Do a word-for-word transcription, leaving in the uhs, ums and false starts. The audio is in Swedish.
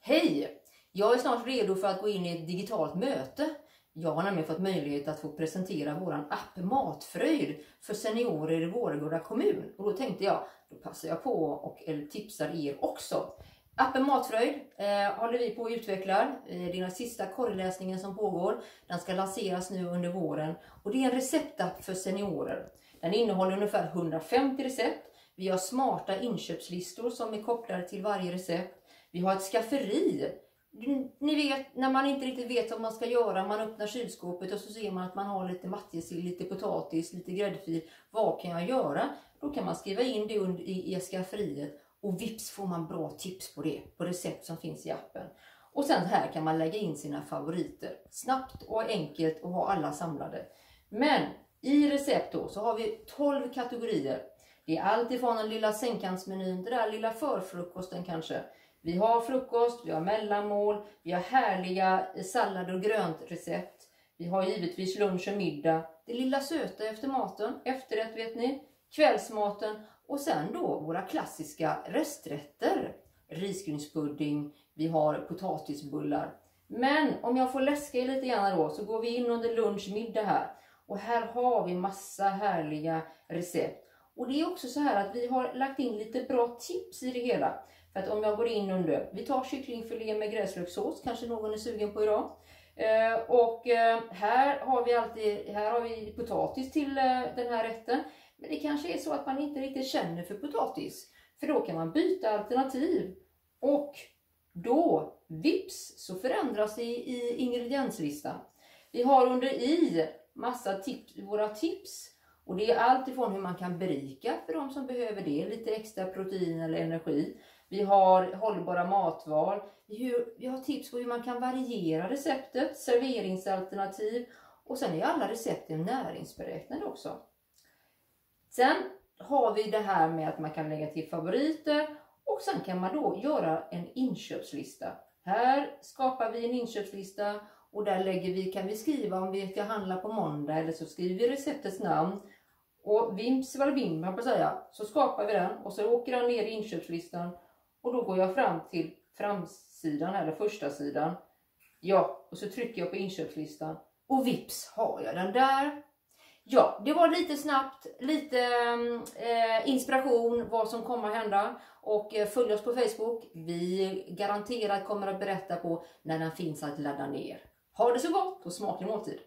Hej! Jag är snart redo för att gå in i ett digitalt möte. Jag har nämligen fått möjlighet att få presentera våran app Matfröjd för seniorer i Vårgårda kommun. Och då tänkte jag, då passar jag på och tipsar er också. Appen Matfröjd eh, håller vi på att utveckla. Eh, det är den sista korrläsningen som pågår. Den ska lanseras nu under våren. Och det är en receptapp för seniorer. Den innehåller ungefär hundrafemtio recept. Vi har smarta inköpslistor som är kopplade till varje recept. Vi har ett skafferi. Ni vet, när man inte riktigt vet vad man ska göra, man öppnar kylskåpet och så ser man att man har lite matjessill, lite potatis, lite gräddfil. Vad kan jag göra? Då kan man skriva in det i, i skafferiet och vips får man bra tips på det, på recept som finns i appen. Och sen här kan man lägga in sina favoriter. Snabbt och enkelt och ha alla samlade. Men i recept då så har vi tolv kategorier. Det är allt ifrån den lilla sängkantsmenyn, det där lilla förfrukosten kanske. Vi har frukost, vi har mellanmål, vi har härliga sallad- och grönt recept. Vi har givetvis lunch och middag. Det lilla söta efter maten, efterrätt vet ni, kvällsmaten och sen då våra klassiska resträtter. Risgrynspudding, vi har potatisbullar. Men om jag får läska er lite grann då så går vi in under lunch middag här. Och här har vi massa härliga recept. Och det är också så här att vi har lagt in lite bra tips i det hela. För att om jag går in under, vi tar kycklingfilé med gräslökssås, kanske någon är sugen på idag. Eh, och eh, här har vi alltid, här har vi potatis till eh, den här rätten. Men det kanske är så att man inte riktigt känner för potatis. För då kan man byta alternativ. Och då, vips, så förändras det i, i ingredienslistan. Vi har under i massa tips, våra tips. Och det är allt ifrån hur man kan berika för de som behöver det. Lite extra protein eller energi. Vi har hållbara matval. Vi har tips på hur man kan variera receptet. Serveringsalternativ. Och sen är alla recepten näringsberäknade också. Sen har vi det här med att man kan lägga till favoriter. Och sen kan man då göra en inköpslista. Här skapar vi en inköpslista. Och där lägger vi, kan vi skriva om vi ska handla på måndag. Eller så skriver vi receptets namn. Och vims var bim, man får säga. Så skapar vi den. Och så åker den ner i inköpslistan. Och då går jag fram till framsidan eller första sidan. Ja, och så trycker jag på inköpslistan. Och vips har jag den där. Ja, det var lite snabbt, lite eh, inspiration vad som kommer att hända. Och eh, följ oss på Facebook. Vi garanterat kommer att berätta på när den finns att ladda ner. Ha det så gott och smaklig måltid.